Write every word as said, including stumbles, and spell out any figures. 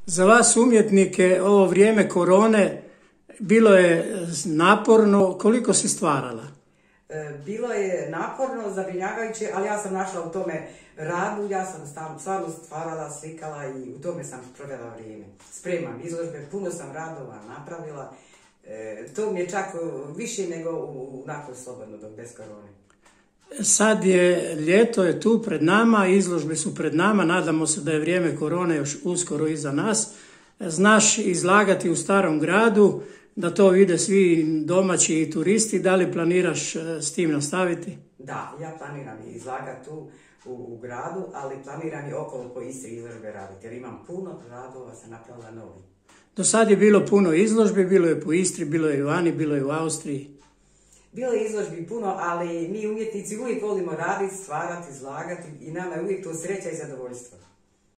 Za vas umjetnike ovo vrijeme korone bilo je naporno. Koliko si stvarala? Bilo je naporno, zabrinjavajuće, ali ja sam našla u tome radu, ja sam stvarno stvarala, slikala i u tome sam provela vrijeme. Spremam izložbe, puno sam radova napravila, e, to mi je čak više nego u, nakon slobodno dok bez korone. Sad je ljeto je tu pred nama, izložbe su pred nama, nadamo se da je vrijeme korone još uskoro iza nas. Znaš izlagati u Starom gradu, da to vide svi domaći i turisti. Da li planiraš s tim nastaviti? Da, ja planiram izlagati tu u, u gradu, ali planiram i okolo po Istri izložbe raditi, jer imam puno radova, sam napravila novi. Do sad je bilo puno izložbi, bilo je po Istri, bilo je i vani, bilo je u Austriji. Bilo je izložbi puno, ali mi umjetnici uvijek volimo raditi, stvarati, izlagati i nama je uvijek to sreća i zadovoljstvo.